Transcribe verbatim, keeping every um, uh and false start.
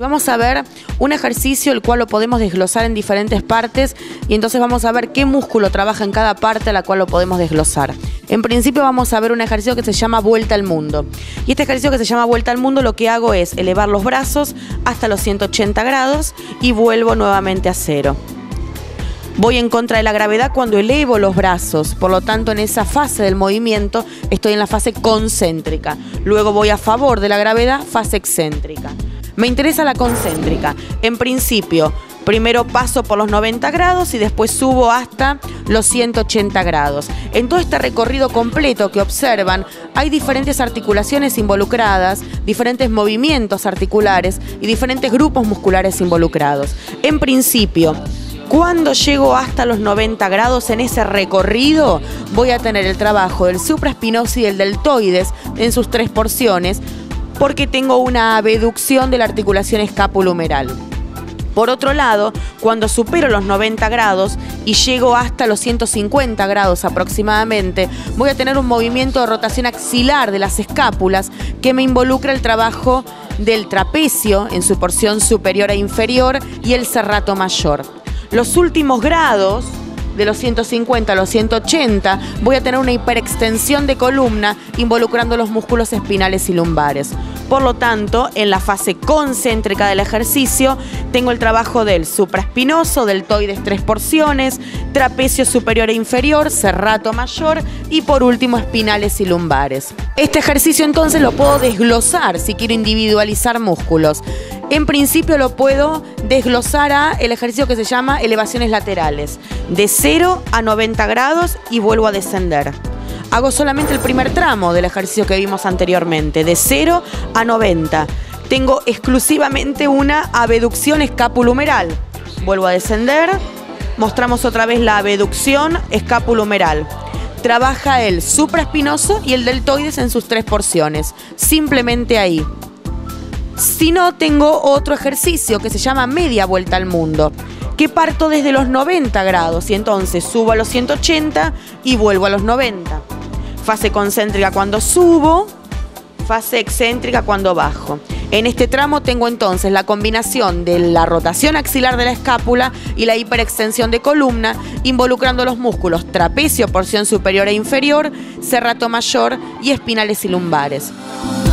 Vamos a ver un ejercicio el cual lo podemos desglosar en diferentes partes y entonces vamos a ver qué músculo trabaja en cada parte a la cual lo podemos desglosar. En principio vamos a ver un ejercicio que se llama vuelta al mundo. Y este ejercicio que se llama vuelta al mundo lo que hago es elevar los brazos hasta los ciento ochenta grados y vuelvo nuevamente a cero. Voy en contra de la gravedad cuando elevo los brazos, por lo tanto en esa fase del movimiento estoy en la fase concéntrica. Luego voy a favor de la gravedad, fase excéntrica. Me interesa la concéntrica. En principio, primero paso por los noventa grados y después subo hasta los ciento ochenta grados. En todo este recorrido completo que observan, hay diferentes articulaciones involucradas, diferentes movimientos articulares y diferentes grupos musculares involucrados. En principio, cuando llego hasta los noventa grados en ese recorrido, voy a tener el trabajo del supraespinoso y el deltoides en sus tres porciones, porque tengo una abducción de la articulación escapulohumeral. Por otro lado, cuando supero los noventa grados y llego hasta los ciento cincuenta grados aproximadamente, voy a tener un movimiento de rotación axilar de las escápulas que me involucra el trabajo del trapecio en su porción superior e inferior y el serrato mayor. Los últimos grados, de los ciento cincuenta a los ciento ochenta, voy a tener una hiperextensión de columna involucrando los músculos espinales y lumbares. Por lo tanto, en la fase concéntrica del ejercicio, tengo el trabajo del supraespinoso, deltoides tres porciones, trapecio superior e inferior, serrato mayor y por último espinales y lumbares. Este ejercicio entonces lo puedo desglosar si quiero individualizar músculos. En principio lo puedo desglosar a el ejercicio que se llama elevaciones laterales, de cero a noventa grados y vuelvo a descender. Hago solamente el primer tramo del ejercicio que vimos anteriormente, de cero a noventa. Tengo exclusivamente una abducción escapulohumeral. Vuelvo a descender, mostramos otra vez la abducción escapulohumeral. Trabaja el supraespinoso y el deltoides en sus tres porciones, simplemente ahí. Si no, tengo otro ejercicio que se llama media vuelta al mundo, que parto desde los noventa grados y entonces subo a los ciento ochenta y vuelvo a los noventa. Fase concéntrica cuando subo, fase excéntrica cuando bajo. En este tramo tengo entonces la combinación de la rotación axilar de la escápula y la hiperextensión de columna, involucrando los músculos trapecio, porción superior e inferior, serrato mayor y espinales y lumbares.